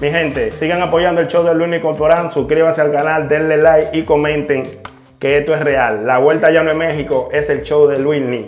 Mi gente, sigan apoyando el show de Luis Corporán, suscríbanse al canal, denle like y comenten que esto es real. La vuelta ya no es México, es el show de Luis Ni.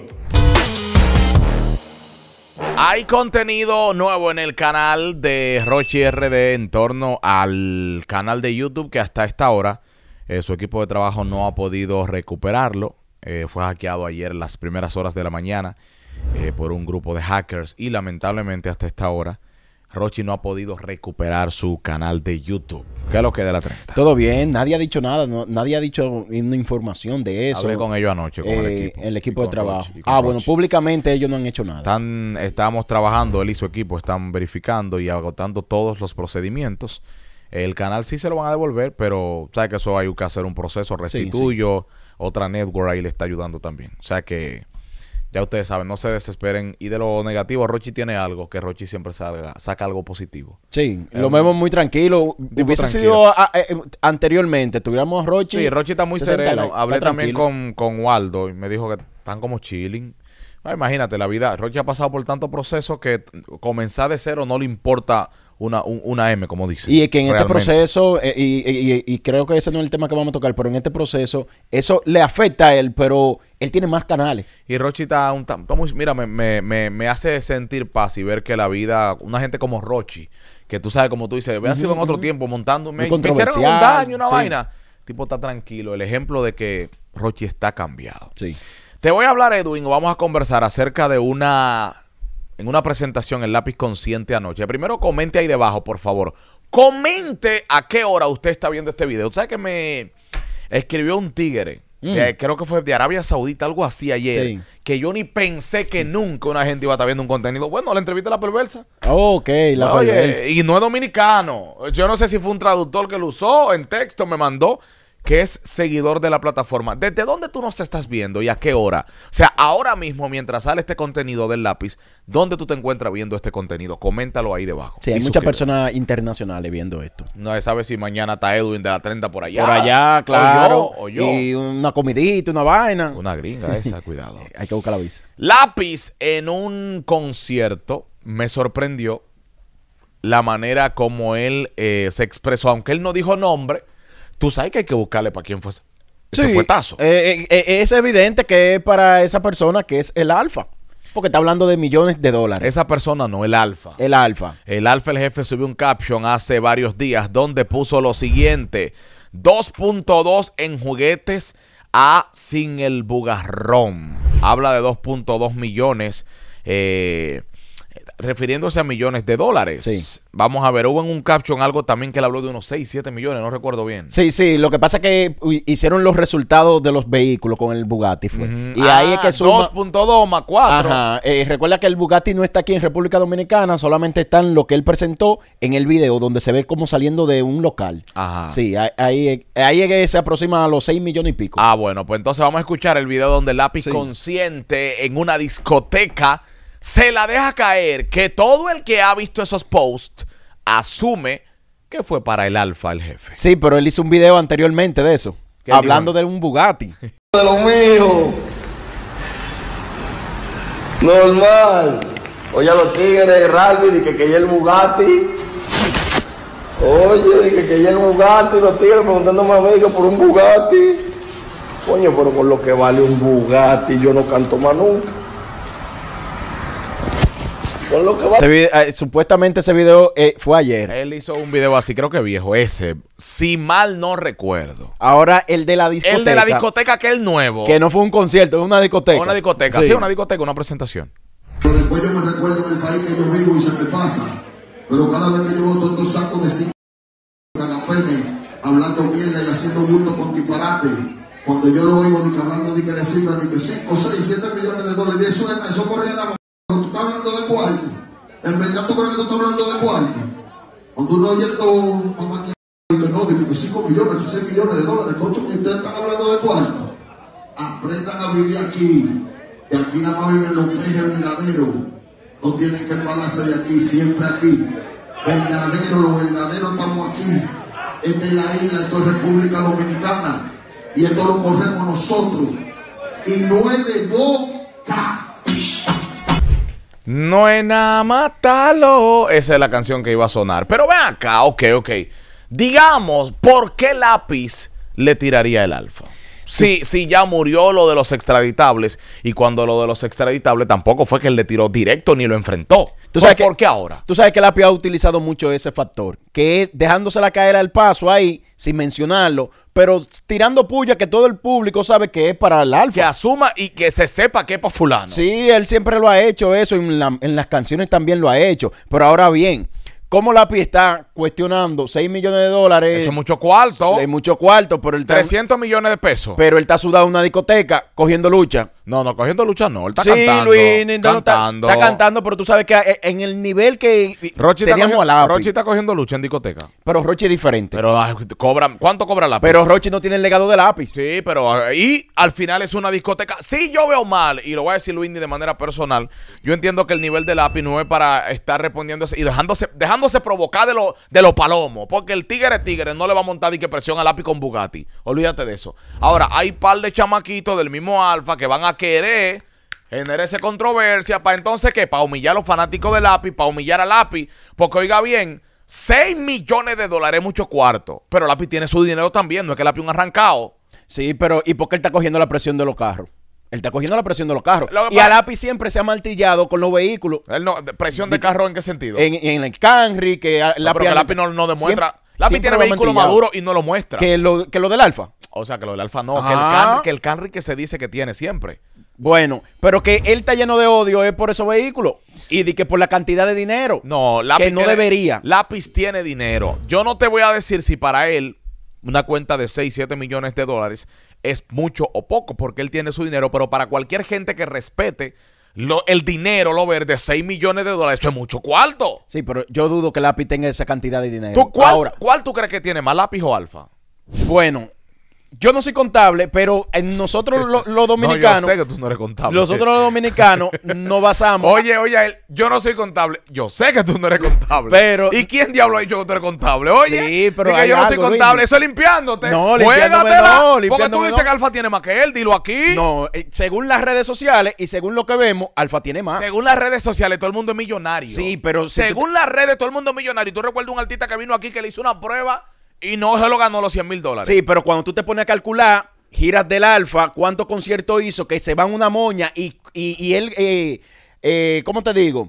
Hay contenido nuevo en el canal de Rochi RD en torno al canal de YouTube que hasta esta hora su equipo de trabajo no ha podido recuperarlo. Fue hackeado ayer en las primeras horas de la mañana por un grupo de hackers y lamentablemente hasta esta hora Rochi no ha podido recuperar su canal de YouTube. ¿Qué es lo que de la 30? Todo bien, nadie ha dicho nada, nadie ha dicho una información de eso. Hablé con ellos anoche, con el equipo de trabajo. Rochi, bueno, públicamente ellos no han hecho nada. Estamos trabajando, él y su equipo están verificando y agotando todos los procedimientos. El canal sí se lo van a devolver, pero sabe que eso hay que hacer un proceso, restituyo, otra network ahí le está ayudando también. O sea que ya ustedes saben, no se desesperen. Y de lo negativo, Rochi tiene algo, que Rochi siempre saca algo positivo. Sí, lo vemos muy tranquilo. Hubiese sido anteriormente, tuviéramos a Rochi. Sí, Rochi está muy sereno. Hablé también con Waldo y me dijo que están como chilling. Imagínate, la vida, Rochi ha pasado por tantos procesos que comenzar de cero no le importa una M, como dice. Y es que en este proceso, y creo que ese no es el tema que vamos a tocar, pero en este proceso, eso le afecta a él, pero él tiene más canales. Y Rochi está muy... Mira, me hace sentir paz y ver que la vida, una gente como Rochi, que tú sabes, como tú dices, había sido en otro tiempo montando... Me hicieron un daño, una vaina. El tipo está tranquilo. El ejemplo de que Rochi está cambiado. Sí. Te voy a hablar, Edwin, vamos a conversar acerca de en una presentación en Lápiz Consciente anoche. Primero comente ahí debajo, por favor. Comente a qué hora usted está viendo este video. ¿Sabes que me escribió un tigre? Creo que fue de Arabia Saudita, algo así ayer. Que yo ni pensé que nunca una gente iba a estar viendo un contenido. Bueno, la entrevista de La Perversa. Ok, La Perversa. Y no es dominicano. Yo no sé si fue un traductor que lo usó en texto, me mandó, que es seguidor de la plataforma. ¿Desde dónde tú nos estás viendo y a qué hora? O sea, ahora mismo, mientras sale este contenido del Lápiz, ¿dónde tú te encuentras viendo este contenido? Coméntalo ahí debajo. Sí, hay muchas personas internacionales viendo esto. No se sabe si mañana está Edwin de la 30 por allá. Por allá, claro. O yo. Y una comidita, una vaina. Una gringa esa, cuidado. Hay que buscar la visa. Lápiz en un concierto me sorprendió la manera como él se expresó. Aunque él no dijo nombre, tú sabes que hay que buscarle para quién fue ese fuetazo. Es evidente que es para esa persona que es el alfa. Porque está hablando de millones de dólares. Esa persona no, el alfa. El alfa. El alfa, el jefe, subió un caption hace varios días donde puso lo siguiente: 2.2 en juguetes sin el bugarrón. Habla de 2.2 millones, refiriéndose a millones de dólares. Sí. Vamos a ver, hubo en un caption algo también que él habló de unos 6, 7 millones, no recuerdo bien. Sí, lo que pasa es que hicieron los resultados de los vehículos con el Bugatti. Y ahí es que suma 2.2 más 4. Ajá. Recuerda que el Bugatti no está aquí en República Dominicana, solamente está en lo que él presentó en el video, donde se ve como saliendo de un local. Ajá. Sí, ahí es que se aproxima a los 6 millones y pico. Bueno, pues entonces vamos a escuchar el video donde Lápiz Consciente en una discoteca se la deja caer, que todo el que ha visto esos posts asume que fue para el alfa, el jefe. Sí, pero él hizo un video anteriormente de eso, hablando de un Bugatti. De lo mío. Normal. Oye, a los tigres de Ralby, dije que ya el Bugatti. Oye, dije que ya el Bugatti, los tigres preguntándome a mí que por un Bugatti. Coño, pero por lo que vale un Bugatti, yo no canto más nunca. Lo que supuestamente ese video fue ayer. Él hizo un video así, creo que viejo, ese, si mal no recuerdo. Ahora el de la discoteca. El de la discoteca, que es el nuevo. Que no fue un concierto, es una discoteca. Una discoteca, sí, una discoteca, una presentación. Pero después yo me recuerdo en el país que yo vivo y se me pasa. Pero cada vez que yo veo todos estos sacos de 5 hablando mierda y haciendo bulto con disparate, cuando yo lo oigo hablando de cifras, de que 5, 6, 7 millones de dólares, de eso corría la... Tú estás hablando de cuarto. En verdad tú crees que tú estás hablando de cuarto. Cuando uno oye esto, mamá, que no, que 5 millones, que 6 millones de dólares, que 8 millones, ustedes están hablando de cuarto. Aprendan a vivir aquí. Y aquí nada más viven los peces verdaderos. No tienen que pararse de aquí, siempre aquí. Verdadero, lo verdadero estamos aquí. Esta es la isla, esto es República Dominicana. Y esto lo corremos nosotros. Y no es de boca. No es nada matarlo. Esa es la canción que iba a sonar. Pero ven acá, ok. Digamos, ¿por qué Lápiz le tiraría el Alfa? Si ya murió lo de los extraditables, y cuando lo de los extraditables tampoco fue que él le tiró directo ni lo enfrentó. ¿Tú sabes ¿Por qué ahora? Tú sabes que Lápiz ha utilizado mucho ese factor, que es dejándosela caer al paso ahí, sin mencionarlo, pero tirando puya que todo el público sabe que es para el Alfa. Que asuma y que se sepa que es para fulano. Sí, él siempre lo ha hecho eso, en las canciones también lo ha hecho, pero ahora bien, ¿cómo Lápiz está cuestionando 6 millones de dólares? Eso es mucho cuarto. Es mucho cuarto, pero él está, 300 millones de pesos. pero él está sudado en una discoteca cogiendo lucha. No, cogiendo lucha no. Él está Sí, cantando. Luis, no, cantando. está cantando, pero tú sabes que en el nivel que Rochi teníamos a Lápiz, Rochi está cogiendo lucha en discoteca. pero Rochi es diferente. Pero ¿cuánto cobra Lápiz? Pero Rochi no tiene el legado de Lápiz. Sí, pero y al final es una discoteca. Sí, yo veo mal, y lo voy a decir Luis de manera personal. Yo entiendo que el nivel de Lápiz no es para estar respondiéndose y dejándose provocar de los palomos. Porque el tigre no le va a montar y que presión a Lápiz con Bugatti. Olvídate de eso. Ahora, hay par de chamaquitos del mismo Alfa que van a querer generarse controversia para entonces ¿qué? Para humillar a los fanáticos de Lápiz, para humillar a Lápiz. Porque oiga bien, 6 millones de dólares es mucho cuarto. Pero Lápiz tiene su dinero también, no es que Lápiz un arrancado. Sí, pero ¿y por qué él está cogiendo la presión de los carros? Él está cogiendo la presión de los carros. Lo que Y a pasa- Lápiz siempre se ha martillado con los vehículos. Él no, ¿presión de carro en qué sentido? En el Camry, que No, pero que Lápiz no demuestra. Siempre- Lápiz siempre tiene lo ha vehículo mantillado. maduro y no lo muestra. Que lo del Alfa. O sea, que lo del Alfa no. Ah. Que el Camry que se dice que tiene siempre. Bueno, pero que él está lleno de odio es por esos vehículos. Y de que por la cantidad de dinero. No, Lápiz Que no tiene- debería. Lápiz tiene dinero. Yo no te voy a decir si para él una cuenta de 6, 7 millones de dólares es mucho o poco, porque él tiene su dinero, pero para cualquier gente que respete el dinero, lo verde, 6 millones de dólares, eso es mucho cuarto. Sí, pero yo dudo que Lápiz tenga esa cantidad de dinero. ¿Tú, Ahora, ¿Cuál tú crees que tiene más, Lápiz o Alfa? bueno, yo no soy contable, pero en nosotros los dominicanos, No, yo sé que tú no eres contable. nosotros los dominicanos nos basamos. Oye, yo no soy contable. Yo sé que tú no eres contable. Pero- ¿Y quién diablo ha dicho que tú eres contable? Oye, Sí, pero di que hay yo no soy algo, contable. Luis. Eso es limpiándote. No, limpiándome Juégatela. no, Porque tú limpiándome dices no. que Alfa tiene más que él. Dilo aquí. No, según las redes sociales y según lo que vemos, Alfa tiene más. Según las redes sociales, todo el mundo es millonario. Sí, pero si según las redes, todo el mundo es millonario. ¿Tú recuerdas un artista que vino aquí que le hizo una prueba y no se lo ganó los 100 mil dólares? Sí, pero cuando tú te pones a calcular giras del Alfa, cuántos conciertos hizo, que se van una moña y él, ¿cómo te digo?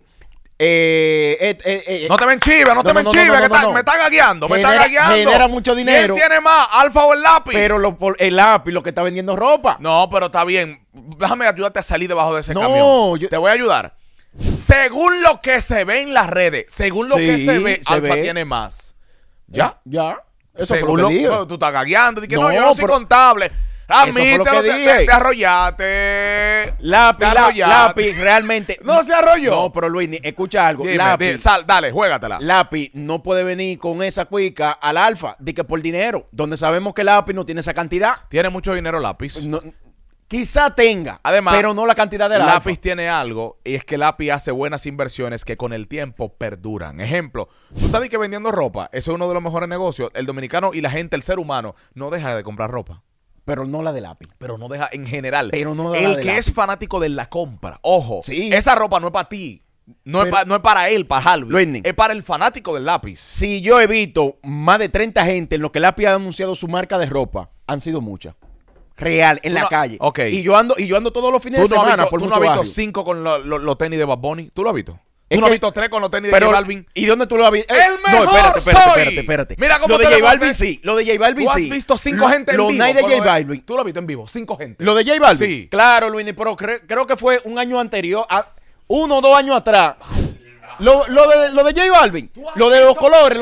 No te me enchives, no te me enchives, que me está gagueando, me está gagueando. Genera mucho dinero. ¿Quién tiene más, Alfa o el Lápiz? Pero el Lápiz lo que está vendiendo ropa. No, pero está bien. Déjame ayudarte a salir debajo de ese No, camión. Te voy a ayudar. Según lo que se ve en las redes, según lo que Sí, se ve, se Alfa ve. tiene más. ¿Ya? Ya. Eso Según fue lo que dije. tú estás gagueando. Di que no, No, yo no soy pero- contable. Eso fue lo Admítelo, que te dije. arrollaste. Lápiz, Te arrollaste. Lápiz, realmente. No se arrolló. No, pero Luis, escucha algo. Dime, Lápiz, dale, juégatela. Lápiz no puede venir con esa cuica al Alfa, de que por dinero, donde sabemos que Lápiz no tiene esa cantidad. Tiene mucho dinero Lápiz. No, quizá tenga, Además, pero no la cantidad de Lápiz tiene algo, y es que Lápiz hace buenas inversiones que con el tiempo perduran. Ejemplo, tú sabes que vendiendo ropa, eso es uno de los mejores negocios. El dominicano y la gente, el ser humano, no deja de comprar ropa. Pero no la de Lápiz. Pero no deja en general. Pero no la el de que Lápiz. es fanático de la compra. Ojo, Sí. esa ropa no es para ti. No, Pero- es para él, para Harvey. Luisni. Es para el fanático del lápiz. Si yo he visto más de 30 gente en lo que Lápiz ha anunciado su marca de ropa, han sido muchas. Real, en Tú la no- calle. ok. Y yo ando todos los fines de Tú no has semana visto, por tú no muchos has visto barrios. 5 con los tenis de Bad Bunny. ¿Tú lo has visto? Es ¿Tú no has que- visto 3 con los tenis de Pero, J Balvin? ¿y dónde tú lo has visto? ¡El No, mejor espérate. Mira cómo lo de te J levanté. Balvin sí. Lo de J Balvin ¿Tú has sí. visto 5 gente en Los vivo? Night de con J lo de- Balvin. ¿Tú lo has visto en vivo? 5 gente. Lo de J Balvin. Sí. Claro, Luis, pero creo que fue un año anterior, 1 o 2 años atrás. Lo de J Balvin. Lo de los colores.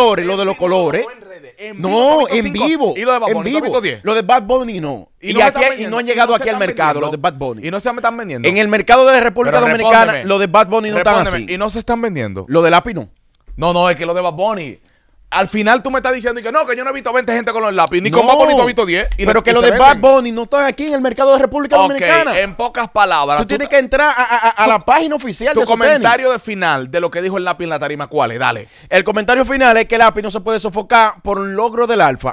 No, en vivo. ¿Y lo de Bad en Bunny? ¿Tú has vivo. visto 10? Lo de Bad Bunny no. Y Y, no me aquí, están y vendiendo, no han y llegado no se aquí al están mercado, vendiendo. los de Bad Bunny. Y no se me están vendiendo. En el mercado de República Pero Dominicana, respóndeme. los de Bad Bunny no están Respóndeme, así. y no se están vendiendo. Lo de Lápiz no. No, es que lo de Bad Bunny. Al final tú me estás diciendo que no, que yo no he visto 20 gente con los lápiz. Ni con No, Bad Bunny tú has visto 10. Pero que lo de Bad Bunny no está aquí en el mercado de República Ok, Dominicana. en pocas palabras. Tú tienes que entrar a la página oficial Tu de esos comentario de final de lo que dijo el lápiz en la tarima, ¿cuál es? Dale. tenis. El comentario final es que Lápiz no se puede sofocar por un logro del Alfa.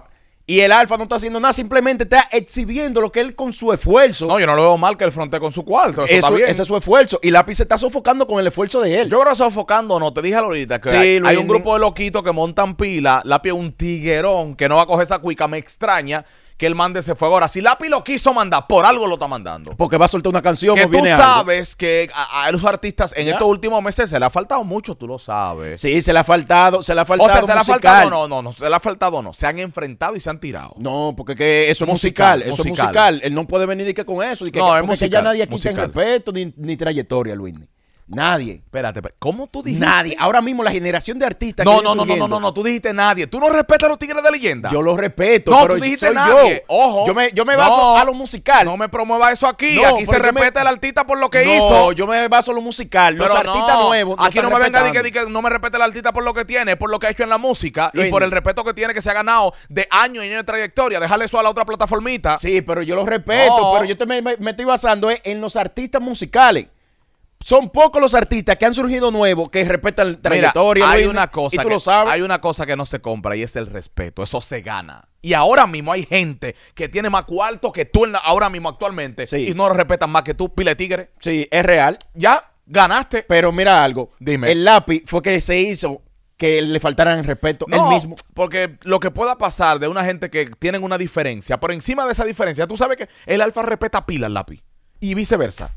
Y el Alfa no está haciendo nada, simplemente está exhibiendo lo que él con su esfuerzo. No, yo no lo veo mal que él frontee con su cuarto. Eso está bien. Ese es su esfuerzo. Y Lápiz se está sofocando con el esfuerzo de él. Yo creo que sofocando, no, te dije ahorita que Sí, hay Luis, un grupo de loquitos que montan pila. Lápiz es un tiguerón que no va a coger esa cuica. Me extraña que él mande ese fuego. Ahora, si Lápiz lo quiso mandar, por algo lo está mandando. Porque va a soltar una canción Que o tú viene algo. sabes que a los artistas en ¿Ya? estos últimos meses se le ha faltado mucho, tú lo sabes. Sí, se le ha faltado, O sea, se le ha musical. faltado, no, se le ha faltado, no. Se han enfrentado y se han tirado. No, porque que eso es musical, eso es musical. Él no puede venir con eso. No, es porque musical, ya nadie aquí musical. tiene respeto ni trayectoria, Luis. Nadie. Espérate, ¿cómo tú dijiste? Nadie. Ahora mismo la generación de artistas No, que viene surgiendo, no, tú dijiste nadie. ¿Tú no respetas a los tigres de leyenda? Yo lo respeto, No, pero tú dijiste soy nadie. yo. Ojo. Yo me No, baso a lo musical. No me promueva eso aquí. No, Aquí se pero yo me- respeta el artista por lo que No, hizo. yo me baso a lo musical. Los Pero artistas no, nuevos aquí no están me venga respetando. di que no me respete el artista por lo que tiene, por lo que ha hecho en la música y Luis. por el respeto que tiene, que se ha ganado de años y años de trayectoria. Déjale eso a la otra plataformita. Sí, pero yo lo respeto, No. pero yo me estoy basando en los artistas musicales. Son pocos los artistas que han surgido nuevos que respetan la trayectoria. Mira, hay Luis, una cosa y tú que, lo sabes. hay una cosa que no se compra y es el respeto. Eso se gana. Y ahora mismo hay gente que tiene más cuarto que tú ahora mismo actualmente Sí. y no lo respetan más que tú, pile tigre. Sí, es real. Ya ganaste. Pero mira algo. Dime. El Lápiz fue que se hizo que le faltaran el respeto él No, mismo. porque lo que pueda pasar de una gente que tienen una diferencia, por encima de esa diferencia, tú sabes que el Alfa respeta pila al Lápiz y viceversa.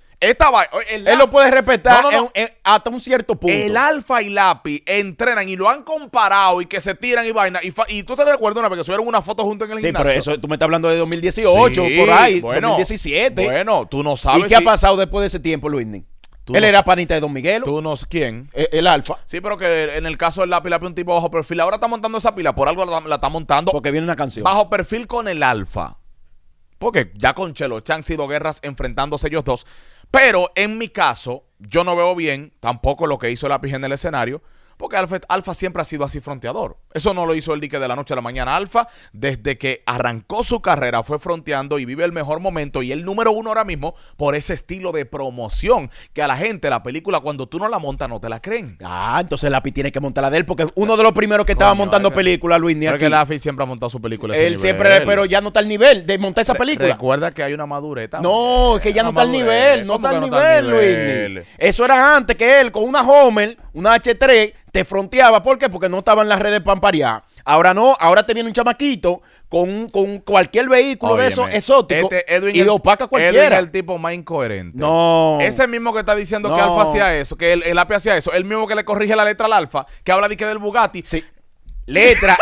Él lo puede respetar No, no, no. hasta un cierto punto. El Alfa y Lápiz entrenan y lo han comparado y que se tiran y vaina. Y tú te recuerdas una vez que subieron una foto juntos en el Sí, gimnasio. pero eso tú me estás hablando de 2018, Sí, por ahí, bueno, 2017. Bueno, tú no ¿Y sabes. qué ha pasado después de ese tiempo, Luis? Tú Él no era sa- panita de Don Miguelo, Tú no ¿quién? el Alfa, Sí, pero que en el caso del Lápiz es un tipo bajo perfil. Ahora está montando esa pila, por algo la está montando porque viene una canción. bajo perfil con el Alfa. Porque ya con Chelo han sido guerras enfrentándose ellos dos. Pero en mi caso, yo no veo bien tampoco lo que hizo Lápiz en el escenario. Porque Alfa siempre ha sido así fronteador. Eso no lo hizo el dique de la noche a la mañana. Alfa, desde que arrancó su carrera, fue fronteando y vive el mejor momento y el número uno ahora mismo por ese estilo de promoción que a la gente, la película, cuando tú no la montas, no te la creen. Ah, entonces Lápiz tiene que montar la de él, porque uno de los primeros que estaba Coño, montando es que- películas, Luis, ni Pero aquí. que Lápiz siempre ha montado su película. a ese Él nivel. siempre, pero ya no está al nivel de montar esa película. Recuerda que hay una madureta. No, es que ya no está al nivel, no está al al nivel, Luis. Eso era antes que él con una Homer, una H3, te fronteaba. ¿Por qué? Porque no estaba en las redes pamparear. Ahora no, ahora te viene un chamaquito con cualquier vehículo de esos exóticos y opaca a Edwin cualquiera. es el tipo más incoherente. No. Ese mismo que está diciendo que No. Alfa hacía eso, que el Lápiz hacía eso, el mismo que le corrige la letra al Alfa, que habla de que del Bugatti. Sí. Letra,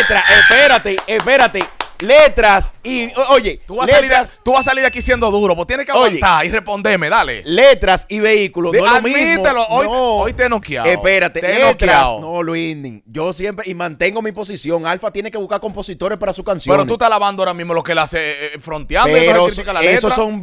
espérate. Letras y, oye, Tú vas a salir de aquí siendo duro, pues tienes que Oye. aguantar y responderme, dale. letras y vehículos. No es lo mismo. Admítelo, hoy, No. hoy te he noqueado. Espérate, te he letras. noqueado. No, Luis, yo siempre y mantengo mi posición. Alfa tiene que buscar compositores para su canción. Pero tú estás lavando ahora mismo lo que él hace fronteando y Pero entonces critica la letra. esos son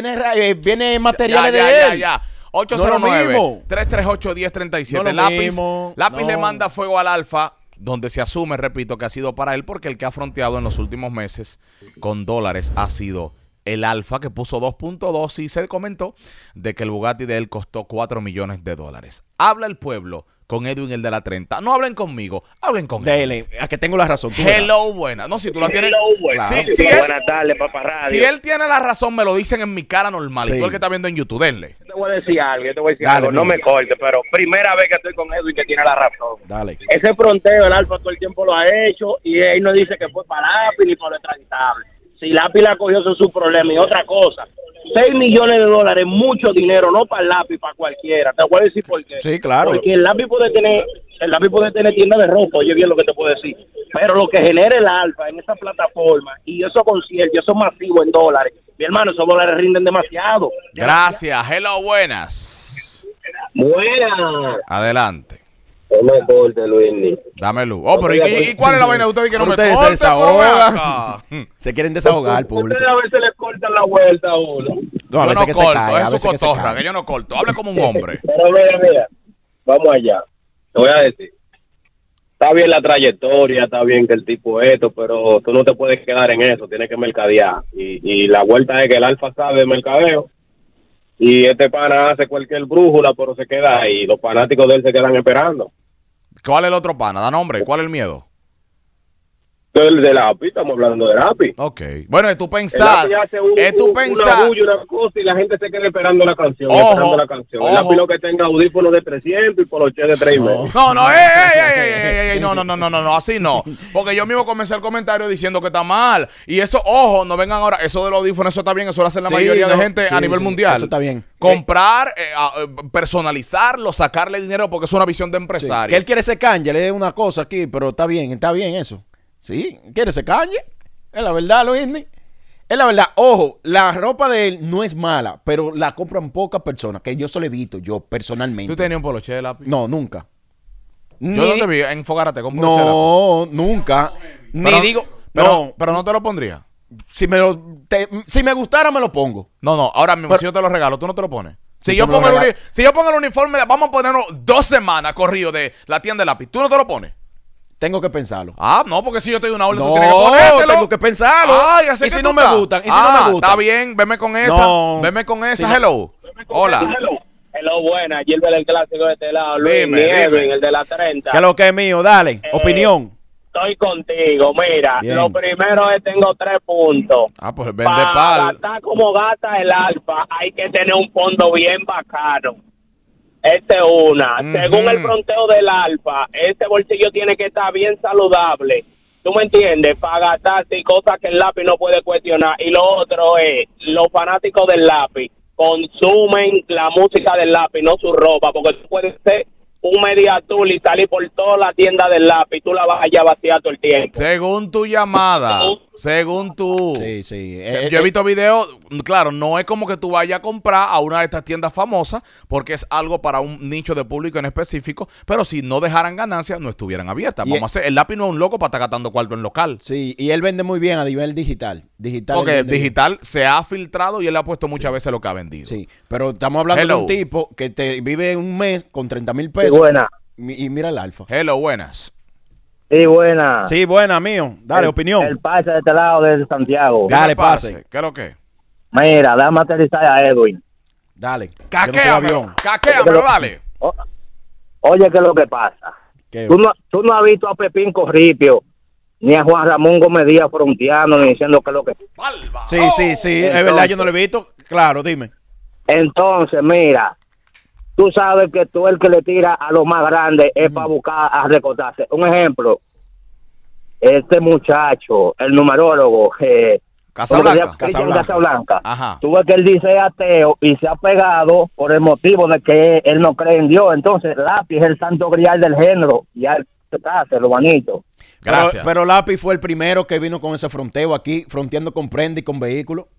bienes materiales de él. Ya. No es lo mismo. 809-338-1037. No es lo Lápiz, mismo, Lápiz no. le manda fuego al Alfa, donde se asume, repito, que ha sido para él, porque el que ha fronteado en los últimos meses con dólares ha sido el Alfa, que puso 2.2 y se comentó de que el Bugatti de él costó 4 millones de dólares. Habla el pueblo con Edwin, el de la 30. No hablen conmigo, hablen con él. Dele, a que tengo la razón. tú verás. Hello, buena. No, si tú la tienes. buena. Si él, Buenas tardes, Papá Radio. si él tiene la razón, me lo dicen en mi cara normal. Sí. Y tú el que está viendo en YouTube, denle. Yo te voy a decir algo, Dale, no mira. me corte, pero primera vez que estoy con Edwin que tiene la razón. Dale. Ese fronteo el Alfa todo el tiempo lo ha hecho y él no dice que fue para Lápiz ni por lo extraditable. Si Lápiz la cogió, eso es su problema. Y otra cosa, 6 millones de dólares, mucho dinero, no para el Lápiz, para cualquiera. Te voy a decir por qué. Sí, claro. Porque el Lápiz puede tener tienda de ropa, oye bien lo que te puedo decir. Pero lo que genera el Alfa en esa plataforma y esos conciertos, esos masivos en dólares, mi hermano, esos dólares rinden demasiado. Gracias. Hello, buenas. Buena. Adelante. No me corte, Luis. Dame luz. Oh, pero ¿y cuál es la vaina de ustedes que no Pero me ustedes se corten? Pero desahogan. ven acá. Se quieren desahogar al público. Ustedes a veces les cortan la vuelta a uno. No, a Yo veces no que se corto, cae, a es su veces que se cotorra, cae. que yo no corto. Hable como un hombre. Pero mira, vamos allá. Te voy a decir. Está bien la trayectoria, está bien que el tipo esto, pero tú no te puedes quedar en eso, tienes que mercadear. Y la vuelta es que el Alfa sabe de mercadeo y este pana hace cualquier brújula, pero se queda ahí. Los fanáticos de él se quedan esperando. ¿Cuál es el otro pana? Da nombre. ¿Cuál es el miedo? De lápiz, estamos hablando de lápiz. Ok. Bueno, es tu El pensar. lápiz hace Es tu una pensar. bulla, una cosa, y la gente se queda esperando la canción. Ojo, esperando la canción. El ojo. lápiz lo que tenga audífonos de 300 y poloche de 3 y medio. No, no, no, así no. Porque yo mismo comencé el comentario diciendo que está mal. Y eso, ojo, no vengan ahora. Eso del audífono, eso está bien. Eso lo hace la Sí, mayoría de no, gente sí, a nivel sí, mundial. eso está bien. Comprar, personalizarlo, sacarle dinero porque es una visión de Sí, empresario. que él quiere ser canje, le dé una cosa aquí, pero está bien eso. Sí, quiere ser canje. Es la verdad, Luisni. Es la verdad. Ojo, la ropa de él no es mala, pero la compran pocas personas, que yo se lo evito, yo personalmente. ¿Tú tenías un poloche de lápiz? No, nunca. Yo no te vi en Fogarate con poloche de lápiz. No, nunca. Pero- Ni digo. Pero no te lo pondría. Si me gustara, me lo pongo. No, ahora mismo, Pero- si yo te lo regalo, tú no te lo pones. Si Si yo tú me lo pongo el regalas. si yo pongo el uniforme, vamos a ponernos 2 semanas corrido de la tienda de lápiz, ¿tú no te lo pones? Tengo que pensarlo. Ah, no, porque si yo te doy una orden, tú No, tienes que ponértelo. tengo que pensarlo. Ah, ya sé ¿Y que si tú no me estás? gustan? ¿Y si no me gustan? Está bien, veme con esa. No. Veme con esa. Si no- Hello. Hola. Hello, buena. Gilbert, el clásico de este lado. Luis, Dime, Edwin, dime. el de la 30. ¿Qué es lo que es mío? Dale, opinión. Estoy contigo. Mira, Bien. lo primero es tengo 3 puntos. Ah, pues vende Para pal. gastar como gasta el alfa, hay que tener un fondo bien bacano. Esta es una. Ujú. Según el fronteo del alfa, este bolsillo tiene que estar bien saludable. ¿Tú me entiendes? Para gastarse cosas que el lápiz no puede cuestionar. Y lo otro es, los fanáticos del lápiz consumen la música del lápiz, no su ropa, porque tú puedes ser un media tool y salir por toda la tienda del lápiz, tú la vas allá a vaciar todo el tiempo. Según tu llamada, según tú. Sí, sí. Yo he visto videos, claro, no es como que tú vayas a comprar a una de estas tiendas famosas, porque es algo para un nicho de público en específico, pero si no dejaran ganancias, no estuvieran abiertas. Y Vamos a hacer, el lápiz no es un loco para estar gastando cuarto en local. Sí, y él vende muy bien a nivel digital. Porque él el vende bien. digital se ha filtrado y él ha puesto muchas veces lo que ha vendido. Sí, pero estamos hablando Hello. de un tipo que te vive un mes con 30,000 Sí, pesos. buena. Y mira el alfa. Hello, buenas. Sí, buena. Sí, buena, mío. Dale, opinión. El pase de este lado de Santiago. Dale, Dime, pase. ¿Qué es lo que? Mira, déjame aterrizar a Edwin. Dale. Yo no soy Caquéamelo, avión. caquéamelo, dale. Oye, ¿qué es lo que pasa? ¿Qué? Tú no has visto a Pepín Corripio, ni a Juan Ramón Gómez Díaz fronteando, ni diciendo qué es lo que... Malva. Sí, Oh. sí, sí. Es verdad, yo no lo he visto. Claro, dime. Entonces, mira, tú sabes que tú el que le tira a lo más grande es para buscar a recortarse. Un ejemplo, este muchacho, el numerólogo, Casablanca. Cristian Casablanca. Ajá. Tú ves que él dice ateo y se ha pegado por el motivo de que él no cree en Dios. Entonces, lápiz es el santo grial del género. Y al se lo manito. Gracias. Pero Lápiz fue el primero que vino con ese fronteo aquí, fronteando con prenda y con vehículos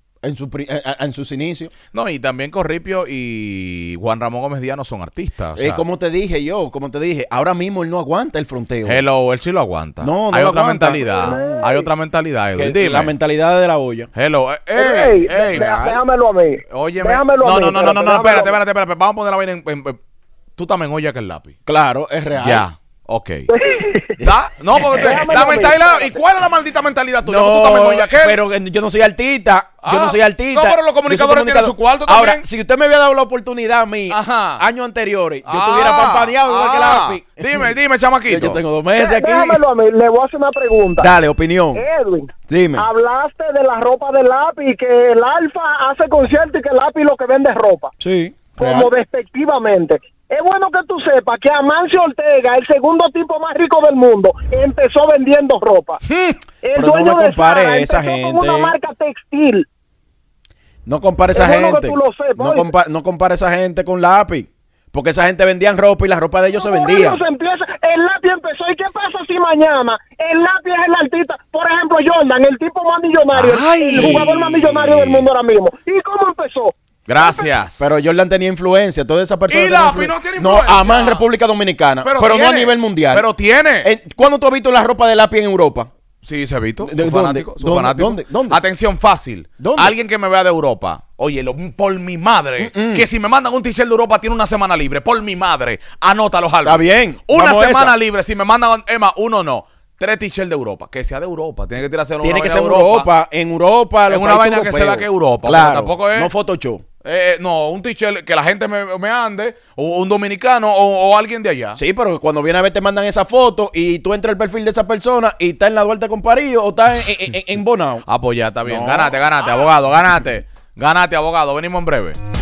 en sus inicios. No, y también Corripio y Juan Ramón Gómez Díaz no son artistas. o sea, Como te dije, ahora mismo él no aguanta el fronteo. Hello, él sí lo aguanta. No, no hay lo otra aguanta. mentalidad. Hay otra mentalidad, Que Edwin. Dime. la mentalidad de la olla. Hello. Ey, déjamelo a mí. Óyeme. Déjamelo a mí, No, espérate, espérate. Vamos a poner la vaina tú también oyes que el lápiz. Claro, es real. Ya. Ok. ¿Da? No, porque Déjamelo la a mí, mentalidad. espérate. ¿Y cuál es la maldita mentalidad tuya? No, Que tú también oyes aquel. pero yo no soy artista. Yo Ah, no soy artista. no, pero los Yo soy comunicadores tienen su cuarto Ahora, también. si usted me había dado la oportunidad a mí, Ajá. años anteriores, yo estuviera pampaneado igual que Lápiz. Dime, chamaquito. Yo tengo 2 meses aquí. Déjamelo a mí. Le voy a hacer una pregunta. Dale, opinión. Edwin, Dime. hablaste de la ropa del lápiz, que el Alfa hace concierto y que el lápiz lo que vende es ropa. Sí. Como despectivamente. Es bueno que tú sepas que Amancio Ortega, el segundo tipo más rico del mundo, empezó vendiendo ropa. El Pero no dueño me de compare Zara esa empezó gente. con una marca textil. No compare esa Es bueno gente. que tú lo sepas, No, ¿oíste? no compare esa gente con Lápiz. Porque esa gente vendían ropa y la ropa de ellos se vendía. El lápiz empezó. ¿Y qué pasa si mañana el lápiz es el artista? Por ejemplo, Jordan, el tipo más millonario, Ay. el jugador más millonario del mundo ahora mismo. ¿Y cómo empezó? Gracias. Pero Jordan tenía influencia. Toda esa persona. Y Lápiz no tiene No, influencia. además en República Dominicana. Pero no a tiene. nivel mundial. Pero tiene. ¿Cuándo tú has visto la ropa de Lápiz en Europa? Sí, se ha visto. ¿De Su dónde? fanático, su ¿Dónde? fanático. ¿Dónde? Atención fácil. ¿Dónde? Alguien que me vea de Europa. Oye, por mi madre. Que si me mandan un t-shirt de Europa tiene una semana libre. Por mi madre. Anótalo, Albert. Está bien. Una Vamos a semana esa. libre. Si me mandan, Emma, uno no. 3 t-shirts de Europa. Que sea de Europa. Tiene que tirarse Tiene que ser Europa. En Europa. En los una países vaina que se europeos. vea que es Europa, Claro. porque tampoco es- No Photoshop. No, un teacher que la gente me ande, o un dominicano o alguien de allá. Sí, pero cuando viene a ver te mandan esa foto y tú entras al perfil de esa persona y está en la Duarte con Parillo o está en Bonao. Ah, pues ya está bien. No. Gánate, abogado, gánate. Gánate, abogado. Venimos en breve.